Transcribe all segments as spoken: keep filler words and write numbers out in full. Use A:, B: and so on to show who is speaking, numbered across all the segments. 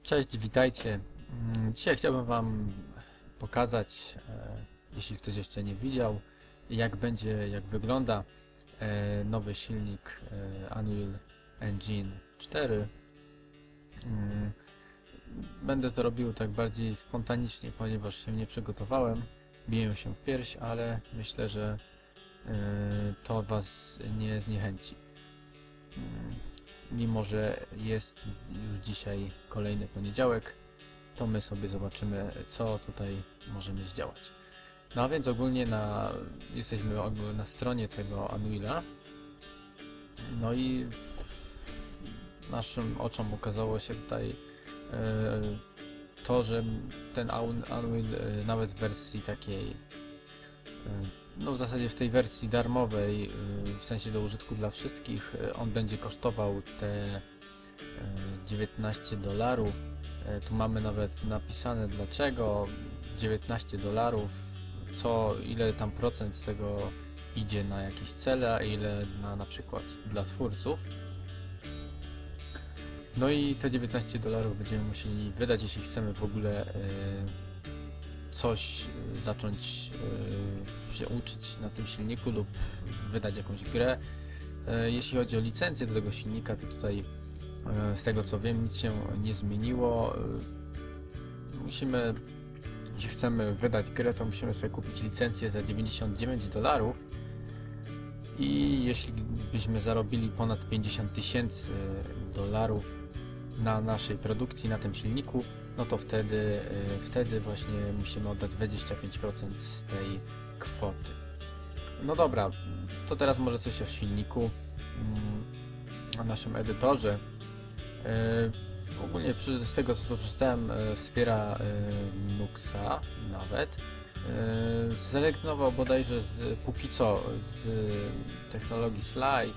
A: Cześć, witajcie. Mm, Dzisiaj chciałbym Wam pokazać, e, jeśli ktoś jeszcze nie widział, jak będzie, jak wygląda e, nowy silnik e, Unreal Engine cztery. Mm, Będę to robił tak bardziej spontanicznie, ponieważ się nie przygotowałem, biję się w pierś, ale myślę, że e, to Was nie zniechęci. Mm, Mimo że jest już dzisiaj kolejny poniedziałek, to my sobie zobaczymy, co tutaj możemy zdziałać. No a więc ogólnie na, jesteśmy ogólnie na stronie tego Unreala. No i naszym oczom ukazało się tutaj e, to, że ten Unreal e, nawet w wersji takiej, e, no w zasadzie w tej wersji darmowej, e, w sensie do użytku dla wszystkich, e, on będzie kosztował te e, dziewiętnaście dolarów. Tu mamy nawet napisane dlaczego dziewiętnaście dolarów, co ile tam procent z tego idzie na jakieś cele, a ile na na przykład dla twórców. No i te dziewiętnaście dolarów będziemy musieli wydać, jeśli chcemy w ogóle e, coś e, zacząć e, się uczyć na tym silniku lub wydać jakąś grę. E, jeśli chodzi o licencję do tego silnika, to tutaj z tego co wiem, nic się nie zmieniło. Musimy, jeśli chcemy wydać grę, to musimy sobie kupić licencję za dziewięćdziesiąt dziewięć dolarów i jeśli byśmy zarobili ponad pięćdziesiąt tysięcy dolarów na naszej produkcji, na tym silniku, no to wtedy, wtedy właśnie musimy oddać dwadzieścia pięć procent z tej kwoty. No dobra, to teraz może coś o silniku, o naszym edytorze. Yy, ogólnie przy, z tego co to przeczytałem, yy, wspiera yy, Nuxa nawet. Yy, zrezygnował bodajże z, póki co z technologii Sly. Yy,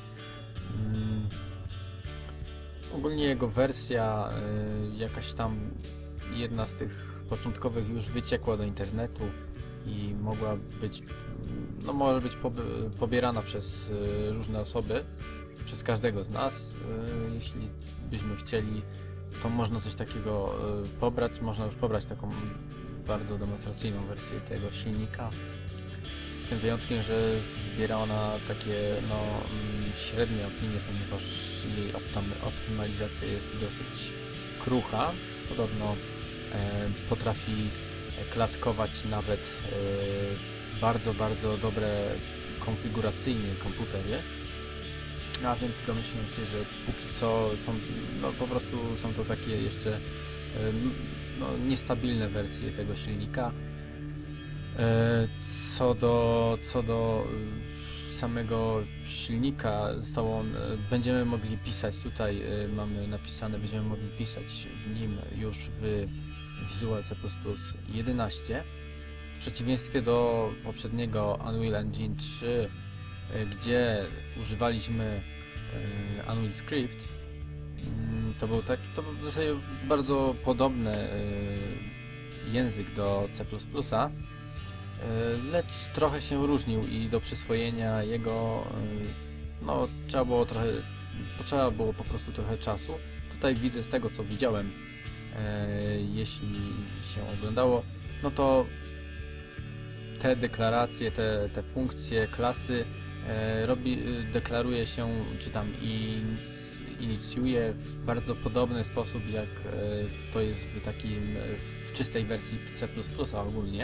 A: ogólnie jego wersja, yy, jakaś tam jedna z tych początkowych już wyciekła do internetu i mogła być, no może być pobierana przez yy, różne osoby, przez każdego z nas. Yy, jeśli byśmy chcieli, to można coś takiego y, pobrać, można już pobrać taką bardzo demonstracyjną wersję tego silnika, z tym wyjątkiem, że zbiera ona takie no mm, średnie opinie, ponieważ jej optymalizacja jest dosyć krucha. Podobno e, potrafi klatkować nawet e, bardzo, bardzo dobre konfiguracyjnie komputery. A więc domyślam się, że póki co są, no po prostu są to takie jeszcze no, niestabilne wersje tego silnika. Co do, co do samego silnika, zostało on, będziemy mogli pisać tutaj, mamy napisane, będziemy mogli pisać w nim już w Visual C plus plus jedenaście, w przeciwieństwie do poprzedniego Unreal Engine trzy, gdzie używaliśmy e, Unreal Script. To był taki, to był w zasadzie bardzo podobny e, język do C plus plus, e, lecz trochę się różnił i do przyswojenia jego e, no trzeba było trochę, potrzeba było po prostu trochę czasu. Tutaj widzę z tego co widziałem, e, jeśli się oglądało, no to te deklaracje, te, te funkcje, klasy e, robi, deklaruje się, czy tam inicjuje w bardzo podobny sposób, jak e, to jest w takim, w czystej wersji C plus plus ogólnie.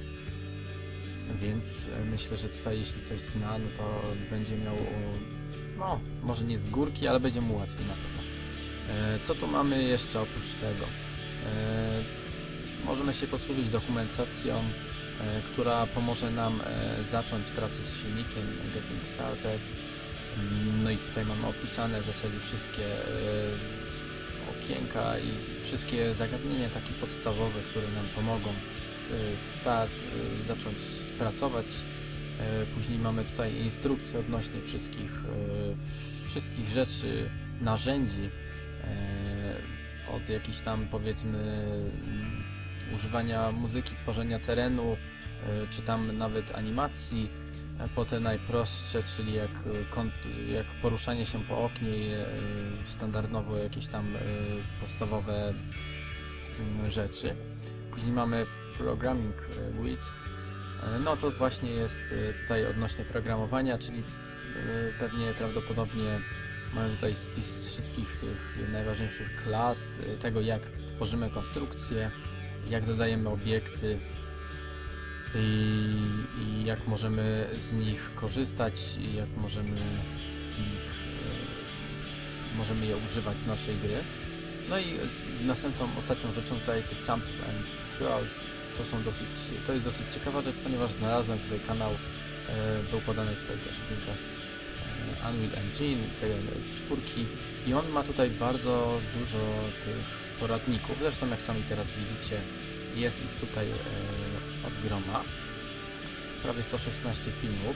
A: Więc e, myślę, że tutaj jeśli ktoś zna, no to będzie miał, no może nie z górki, ale będzie mu łatwiej na pewno. E, co tu mamy jeszcze oprócz tego? E, możemy się posłużyć dokumentacją, która pomoże nam zacząć pracę z silnikiem Getting Started. No i tutaj mamy opisane w zasadzie wszystkie okienka i wszystkie zagadnienia takie podstawowe, które nam pomogą start, zacząć pracować. Później mamy tutaj instrukcje odnośnie wszystkich, wszystkich rzeczy, narzędzi, od jakichś tam powiedzmy używania muzyki, tworzenia terenu, czy tam nawet animacji, po te najprostsze, czyli jak, jak poruszanie się po oknie, standardowo jakieś tam podstawowe mm, rzeczy. Później mamy Programming with. No to właśnie jest tutaj odnośnie programowania, czyli pewnie prawdopodobnie mamy tutaj spis wszystkich tych najważniejszych klas, tego jak tworzymy konstrukcje, jak dodajemy obiekty i, i jak możemy z nich korzystać i jak możemy, ich, możemy je używać w naszej gry. No i następną, ostatnią rzeczą tutaj to Sample and Trials. To są dosyć, to jest dosyć ciekawa rzecz, ponieważ znalazłem tutaj kanał, e, był podany tutaj też w e, Unreal Engine, tej czwórki i on ma tutaj bardzo dużo tych poradników, zresztą jak sami teraz widzicie, jest ich tutaj e, od groma, prawie sto szesnaście filmów.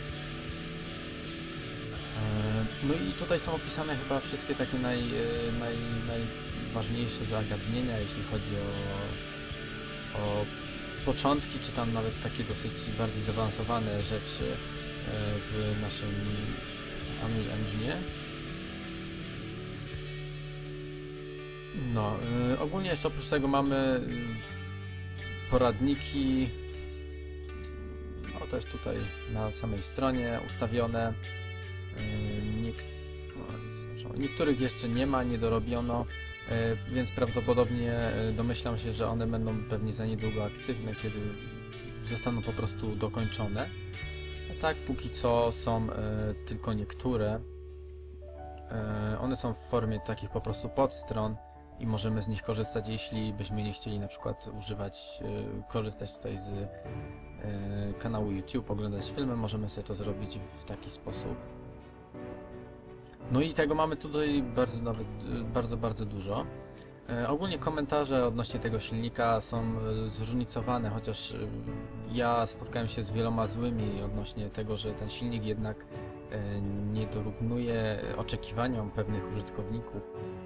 A: E, no i tutaj są opisane chyba wszystkie takie naj, naj, najważniejsze zagadnienia, jeśli chodzi o, o początki, czy tam nawet takie dosyć bardziej zaawansowane rzeczy w naszym Unreal Engine. No, ogólnie jeszcze oprócz tego mamy poradniki, no też tutaj na samej stronie ustawione. Niek no, niektórych jeszcze nie ma, nie dorobiono, więc prawdopodobnie domyślam się, że one będą pewnie za niedługo aktywne, kiedy zostaną po prostu dokończone. A tak, póki co są tylko niektóre. One są w formie takich po prostu podstron i możemy z nich korzystać, jeśli byśmy nie chcieli na przykład używać, korzystać tutaj z kanału YouTube, oglądać filmy, możemy sobie to zrobić w taki sposób. No i tego mamy tutaj bardzo, nawet bardzo, bardzo dużo. E, ogólnie komentarze odnośnie tego silnika są e, zróżnicowane, chociaż e, ja spotkałem się z wieloma złymi odnośnie tego, że ten silnik jednak e, nie dorównuje oczekiwaniom pewnych użytkowników.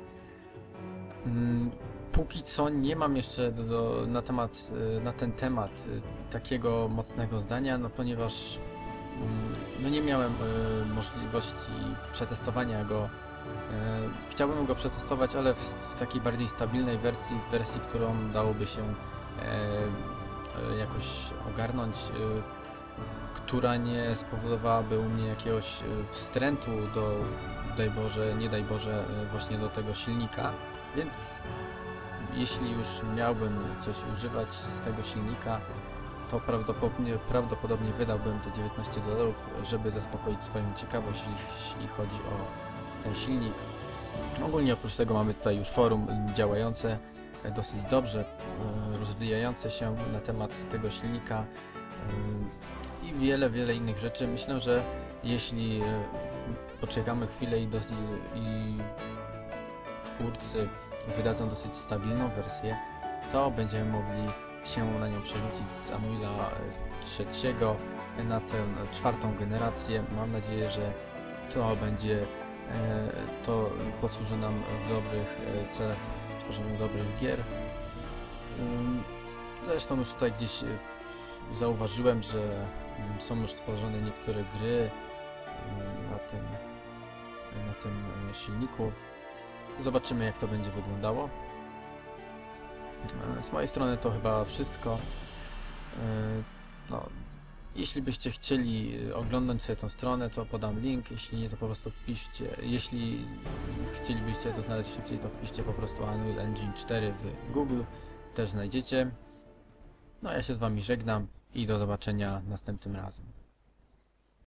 A: Mm, póki co nie mam jeszcze do, do, na, temat, e, na ten temat e, takiego mocnego zdania, no ponieważ no nie miałem y, możliwości przetestowania go. Y, chciałbym go przetestować, ale w, w takiej bardziej stabilnej wersji, w wersji, którą dałoby się y, y, jakoś ogarnąć, y, która nie spowodowałaby u mnie jakiegoś wstrętu do, daj Boże, nie daj Boże, y, właśnie do tego silnika. Więc jeśli już miałbym coś używać z tego silnika, to prawdopodobnie, prawdopodobnie wydałbym te dziewiętnaście dolarów, żeby zaspokoić swoją ciekawość, jeśli chodzi o ten silnik. Ogólnie oprócz tego mamy tutaj już forum działające dosyć dobrze, rozwijające się na temat tego silnika i wiele, wiele innych rzeczy. Myślę, że jeśli poczekamy chwilę i, dosyć, i twórcy wydadzą dosyć stabilną wersję, to będziemy mogli się na nią przerzucić z Unreala trzeciego na tę czwartą generację. Mam nadzieję, że to będzie, to posłuży nam w dobrych celach w tworzeniu dobrych gier. Zresztą już tutaj gdzieś zauważyłem, że są już tworzone niektóre gry na tym, na tym silniku. Zobaczymy, jak to będzie wyglądało. Z mojej strony to chyba wszystko. No, jeśli byście chcieli oglądać sobie tą stronę, to podam link, jeśli nie, to po prostu wpiszcie, jeśli chcielibyście to znaleźć szybciej, to wpiszcie po prostu Unreal Engine cztery w Google, też znajdziecie. No ja się z wami żegnam i do zobaczenia następnym razem.